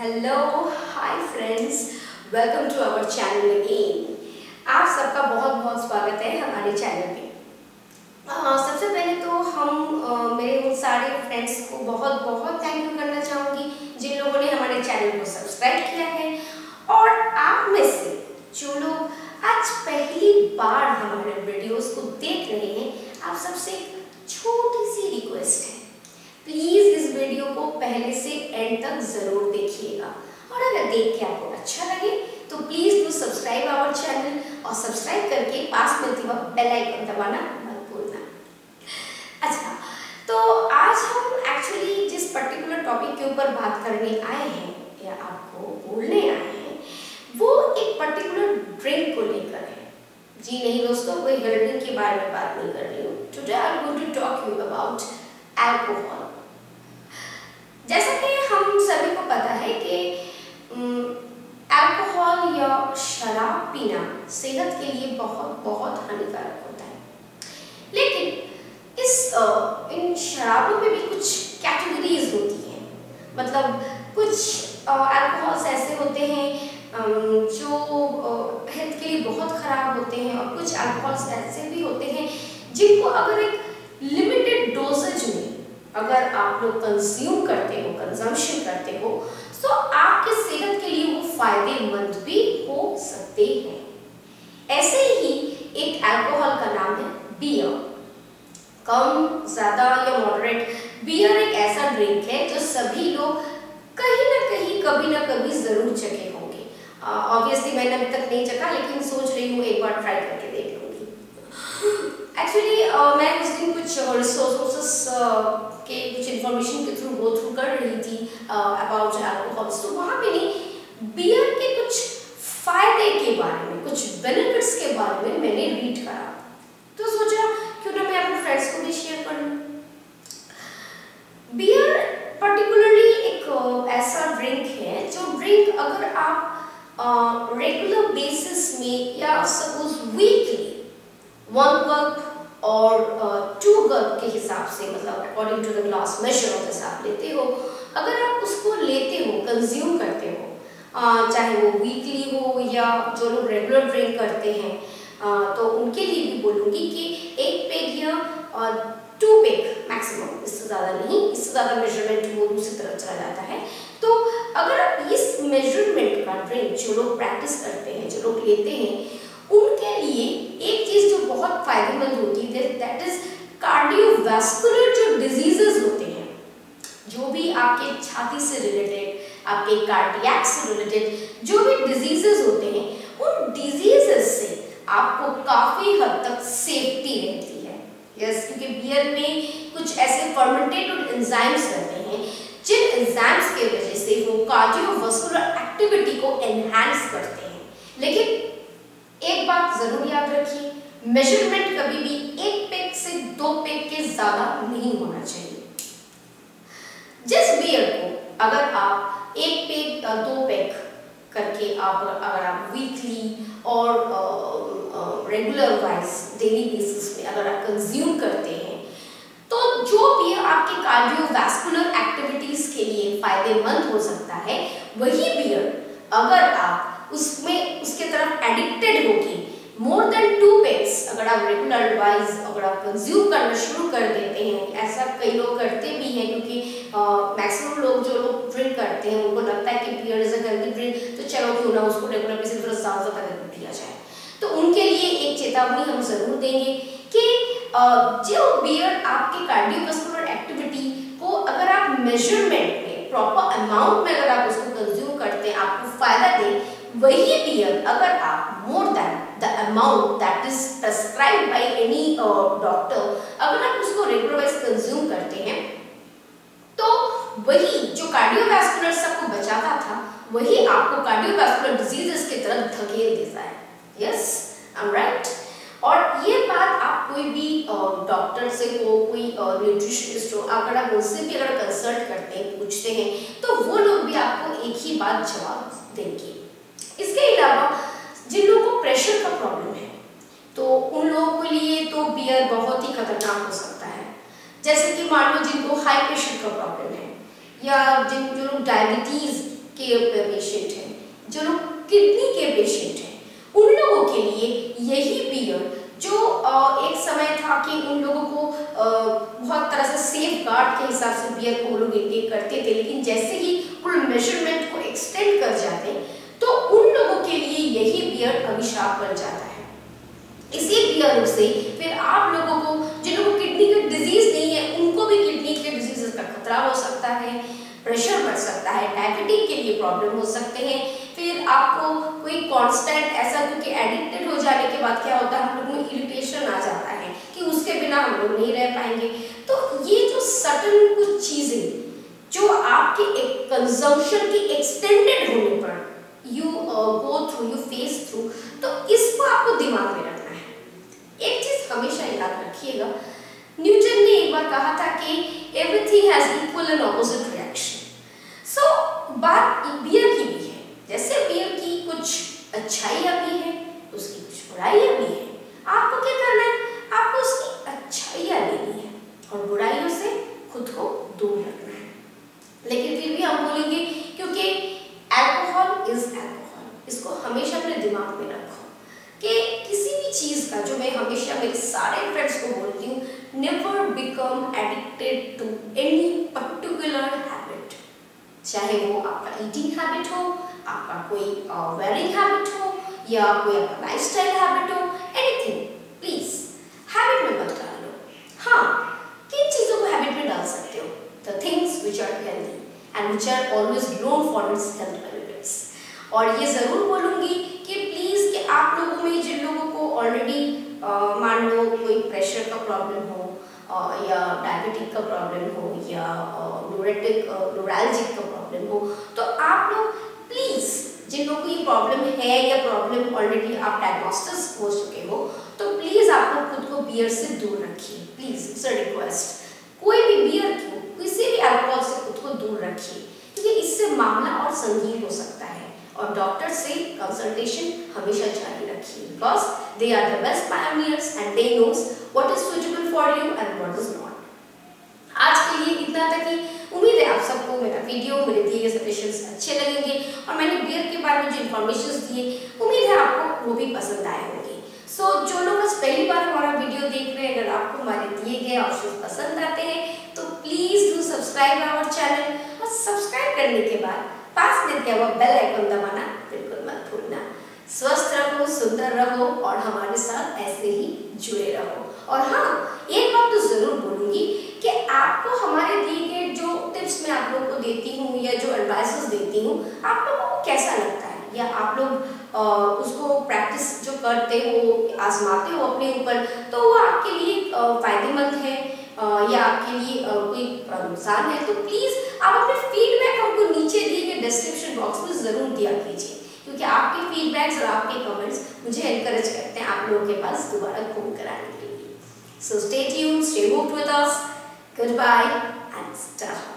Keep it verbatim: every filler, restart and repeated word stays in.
Hello hi friends, welcome to our channel again. आप सबका बहुत बहुत स्वागत है हमारे चैनल पे। uh, सबसे पहले तो हम uh, मेरे उन सारे फ्रेंड्स को बहुत बहुत थैंक यू करना चाहूँगी जिन लोगों ने हमारे चैनल को सब्सक्राइब किया है, और आप में से जो लोग आज पहली बार हमारे वीडियोस को देख रहे हैं, आप सबसे एक छोटी सी रिक्वेस्ट है, प्लीज इस वीडियो को पहले से एंड तक जरूर देखिएगा, और अगर देख के आपको अच्छा लगे तो please do subscribe our channel, और सब्सक्राइब करके पास में दिया बेल आइकन दबाना मत भूलना। अच्छा, तो आज हम एक्चुअली जिस पर्टिकुलर टॉपिक के ऊपर बात करने आए हैं या आपको बोलने आए हैं, वो एक पर्टिकुलर ड्रिंक को लेकर है। जी नहीं दोस्तों, कोई ड्रिंक के बारे में बात नहीं कर रही हूँ। Today I am going to talk you about alcohol. जैसा कि हम सभी को पता है कि अल्कोहल या शराब पीना सेहत के लिए बहुत बहुत हानिकारक होता है, लेकिन इस आ, इन शराबों में भी कुछ कैटेगरीज होती हैं। मतलब कुछ अल्कोहल्स ऐसे होते हैं जो हेल्थ के लिए बहुत खराब होते हैं, और कुछ अल्कोहल्स ऐसे भी होते हैं जिनको अगर एक लिमिटेड डोजेज में अगर आप लोग कंज्यूम करते हो, कंजम्पशन करते हो, तो आपके सेहत के लिए वो फायदेमंद भी हो सकते हैं। ऐसे ही एक अल्कोहल का नाम है बियर। कम, ज्यादा या मॉडरेट, बियर एक ऐसा ड्रिंक है जो सभी लोग कहीं ना कहीं कभी ना कभी जरूर चखे होंगे। ऑब्वियसली uh, मैंने अभी तक नहीं चखा, लेकिन सोच रही हूँ एक बार ट्राई करके देख लूंगी। एक्चुअली uh, मैं उस दिन कुछ रिसोर्सेस uh, के कुछ इन्फॉर्मेशन के थ्रू गो थ्रू कर रही थी अबाउट अल्कोहल्स, तो वहाँ पे नहीं बियर के कुछ फायदे के बारे में, कुछ बेनिफिट्स के बारे में मैंने रीड करा, तो सोचा क्यों ना मैं अपने फ्रेंड्स को भी शेयर कर लूँ। बियर पर्टिकुलरली एक uh, ऐसा ड्रिंक है जो ड्रिंक अगर आप रेगुलर uh, बेसिस में या सपोज वीकली वन कप और टू uh, कप के हिसाब से, मतलब according to the glass measure of this आप लेते हो, अगर आप उसको लेते हो, कंज्यूम करते हो, uh, चाहे वो वीकली हो या जो लोग रेगुलर ड्रिंक करते हैं, uh, तो उनके लिए भी बोलूँगी कि एक पेग या टू पेग मैक्सिमम, इससे ज़्यादा नहीं, इससे ज़्यादा मेजरमेंट वो दूसरी तरफ चला जाता है। तो अगर आप इस मेजरमेंट का ड्रिंक जो लोग प्रैक्टिस करते हैं, जो लोग लेते हैं, उनके लिए एक चीज जो बहुत फायदेमंद होती है, दैट इज कार्डियोवैस्कुलर जो डिजीजेस होते हैं, जो भी आपके छाती से रिलेटेड, आपके कार्डियक से रिलेटेड जो भी डिजीजेस होते हैं, उन डिजीजेस से आपको काफी हद तक सेफ्टी रहती है। यस, क्योंकि बियर में कुछ ऐसे फर्मेंटेड एंजाइम्स रहते हैं जिन एंजाइम्स के वजह से वो कार्डियोवैस्कुलर एक्टिविटी को एनहांस करते हैं। लेकिन एक बात जरूर याद रखिए, मेजरमेंट कभी भी एक पेग से दो पेग के ज्यादा नहीं होना चाहिए। जिस बियर को अगर आप एक पेग या दो पेग करके आप अगर आप वीकली और रेगुलर वाइज डेली बेसिस में अगर आप कंज्यूम करते हैं, तो जो बियर आपके कार्डियोवैस्कुलर एक्टिविटीज के लिए फायदेमंद हो सकता है, वही बियर अगर आप उसमें उसके तरफ एडिक्टेड होगी, मोर देन टू पेग्स अगर आप रेगुलर वाइज अगर आप कंज्यूम करना शुरू कर देते हैं, ऐसा कई लोग करते भी हैं, क्योंकि मैक्सिमम लोग जो लोग ड्रिंक करते हैं उनको लगता है कि beer is a healthy drink, तो चलो क्यों ना उसको रेगुलर बेसिस पर ज़्यादा ज़्यादा करके पिया जाए। तो उनके लिए एक चेतावनी हम जरूर देंगे कि जो बियर आपके कार्डियोवैस्कुलर एक्टिविटी को अगर आप मेजरमेंट में, प्रॉपर अमाउंट में अगर आप उसको कंज्यूम करते हैं, आपको फायदा दे, वही बियर अगर आप more than the amount that is prescribed by any doctor, अगर आप उसको रेगुलर वाइज कंज्यूम करते हैं, तो वही जो कार्डियोवैस्कुलर सबको बचाता था, वही आपको कार्डियोवैस्कुलर डिजीजेस की तरफ धकेल देता है। Yes, I am right. और ये बात आप कोई भी डॉक्टर से हो, कोई न्यूट्रिशनिस्ट हो, अगर आप उनसे भी अगर कंसल्ट करते हैं, पूछते हैं, तो वो लोग भी आपको एक ही बात जवाब देंगे। इसके अलावा जिन लोगों को प्रेशर का प्रॉब्लम है, तो उन लोगों के लिए तो बियर बहुत ही खतरनाक हो सकता है। जैसे कि मान लो जिनको हाई प्रेशर का प्रॉब्लम है, या जिन जो लोग डायबिटीज के पेशेंट हैं, जो लोग किडनी के पेशेंट हैं, उन लोगों के लिए यही बियर जो एक समय था कि उन लोगों को बहुत तरह से सेफ गार्ड के हिसाब से बियर को वो लोग इंटेक करते थे, लेकिन जैसे ही कुल मेजरमेंट को एक्सटेंड कर जाते हैं तो उन लोगों के लिए यही बियर अभिशाप बन जाता है। इसी बियर से फिर आप लोगों को, जिन लोगों को किडनी का डिजीज नहीं है, उनको भी किडनी के डिजीज का खतरा हो सकता है, प्रेशर बढ़ सकता है, डायबिटीज के लिए प्रॉब्लम हो सकते हैं। फिर आपको कोई कांस्टेंट ऐसा, क्योंकि एडिक्टेड हो जाने के बाद क्या होता है, हम लोगों में इरिटेशन आ जाता है कि उसके बिना हम लोग नहीं रह पाएंगे। तो ये जो सडन कुछ चीजें जो आपके एक कंजम्पशन की एक्सटेंडेड होने पर you go through, you face through, तो इसको आपको दिमाग में रखना है। एक चीज हमेशा याद रखिएगा, न्यूटन ने एक बार कहा था कि everything has equal and opposite reaction. So बात बियर की भी है, जैसे बियर की कुछ अच्छाइयाँ भी हैं, उसकी कुछ बुराइयाँ भी हैं। आपको क्या करना है, आपको उसकी अच्छाइयाँ लेनी है और बुराइयों से खुद को दूर रखना है। लेकिन फिर भी हम बोलेंगे, क्योंकि अल्कोहल इज अल्कोहल, इसको हमेशा अपने दिमाग में रखो कि किसी भी चीज का, जो मैं हमेशा मेरे सारे फ्रेंड्स को बोलती हूँ, never become addicted to any particular habit, चाहे वो आपका ईटिंग हैबिट हो, आपका कोई वेयरिंग हैबिट हो, या कोई आपका लाइफस्टाइल हैबिट हो, एनीथिंग, प्लीज हैबिट में मत डाल लो। हाँ, किन चीजों को हैबिट में डाल सकते हो? The things which are healthy and which are always known for its health benefits. और ये जरूर बोलूंगी कि प्लीज कि आप लोगों में जिन लोगों को ऑलरेडी मान लो कोई प्रेशर का प्रॉब्लम हो, Uh, या डायबिटिक का प्रॉब्लम हो, या न्यूरेटिक न्यूरैल्जिक का प्रॉब्लम हो, तो आप लोग प्लीज, जिन लोगों को ये प्रॉब्लम है या प्रॉब्लम ऑलरेडी आप डायग्नोस्टिस हो चुके हो, तो प्लीज आप लोग खुद को बियर से दूर रखिए। Please, it's a request. कोई भी बियर क्यों, किसी भी अल्कोहल से खुद को दूर रखिए, क्योंकि इससे मामला और संगीन हो सकता है। और डॉक्टर से कंसल्टेशन हमेशा जारी रखिए, because they are the best pioneers and they knows what is suitable for you and what is not. आज के लिए इतना तक ही। उम्मीद है आप सबको मेरा वीडियो, मेरे दिए गए सजेशंस अच्छे लगेंगे, और मैंने बियर के बारे में जो इन्फॉर्मेशन दिए, उम्मीद है आपको वो भी पसंद आए होंगे। सो so, जो लोग बस पहली बार हमारा वीडियो देख रहे हैं, अगर आपको हमारे दिए गए ऑप्शन पसंद आते हैं तो please do subscribe our channel, और सब्सक्राइब करने के बाद पास में दिया हुआ बेल आइकन दबाना बिल्कुल मत भूलना। स्वस्थ रहो, सुंदर रहो, और हमारे साथ ऐसे ही जुड़े रहो। और हाँ, एक बात तो जरूर बोलूंगी कि आपको हमारे दिए गए जो टिप्स मैं आप लोगों को देती हूँ या जो एडवाइसेस देती हूँ, आप लोगों को कैसा लगता है, या आप लोग आ, उसको प्रैक्टिस जो करते हो, आजमाते हो अपने ऊपर, तो वो आपके लिए फायदेमंद है या आपके लिए कोई नुकसान है, तो प्लीज आप अपने फीडबैक हमको नीचे दिए गए डिस्क्रिप्शन बॉक्स में जरूर दिया कीजिए, क्योंकि आपके फीडबैक्स और आपके कमेंट्स मुझे एनकरेज करते हैं आप लोगों के पास दोबारा घूम कर आने के लिए। So stay tuned, stay hoped with us, good bye and stay